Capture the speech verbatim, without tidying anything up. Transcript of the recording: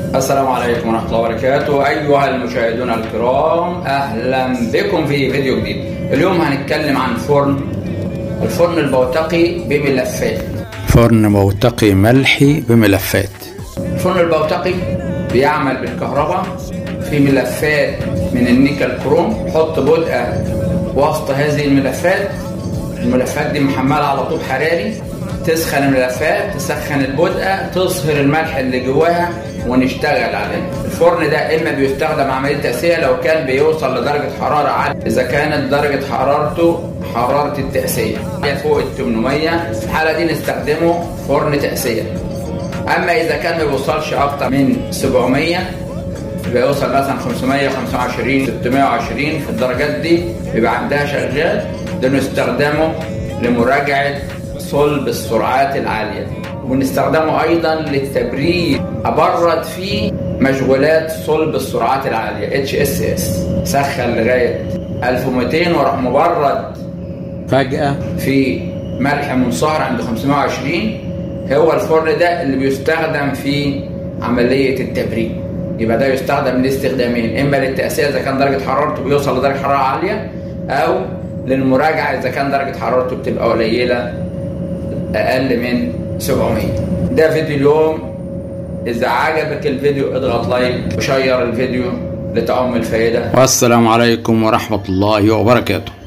السلام عليكم ورحمة الله وبركاته. أيها المشاهدون الكرام، أهلا بكم في فيديو جديد. اليوم هنتكلم عن فرن الفرن البوتقي بملفات. فرن بوتقي ملحي بملفات. الفرن البوتقي بيعمل بالكهرباء في ملفات من النيكل كروم. حط بودقة وسط هذه الملفات. الملفات دي محملة على طوب حراري. تسخن الملفات، تسخن البودقة، تصهر الملح اللي جواها ونشتغل عليه. الفرن ده اما بيستخدم عملية تقسية لو كان بيوصل لدرجة حرارة عالية، اذا كانت درجة حرارته حرارة التقسية فوق ال ثمانمية، في الحالة دي نستخدمه فرن تقسية. اما اذا كان ما بيوصلش اكتر من سبعمية، بيوصل مثلا خمسمية، خمسة وعشرين، ستمية وعشرين، في الدرجات دي بيبقى عندها شغال، ده نستخدمه لمراجعة صلب السرعات العالية، ونستخدمه أيضا للتبريد. أبرد فيه مشغولات صلب السرعات العالية اتش اس اس. سخن لغاية ألف ومئتين وراح مبرد فجأة في ملح منصهر عند خمسمية وعشرين. هو الفرن ده اللي بيستخدم في عملية التبريد. يبقى ده يستخدم لاستخدامين، إما للتقسية إذا كان درجة حرارته بيوصل لدرجة حرارة عالية، أو للمراجعة إذا كان درجة حرارته بتبقى قليلة أقل من سبعمية. ده فيديو اليوم. إذا عجبك الفيديو اضغط لايك وشير الفيديو لتعم الفائدة. والسلام عليكم ورحمة الله وبركاته.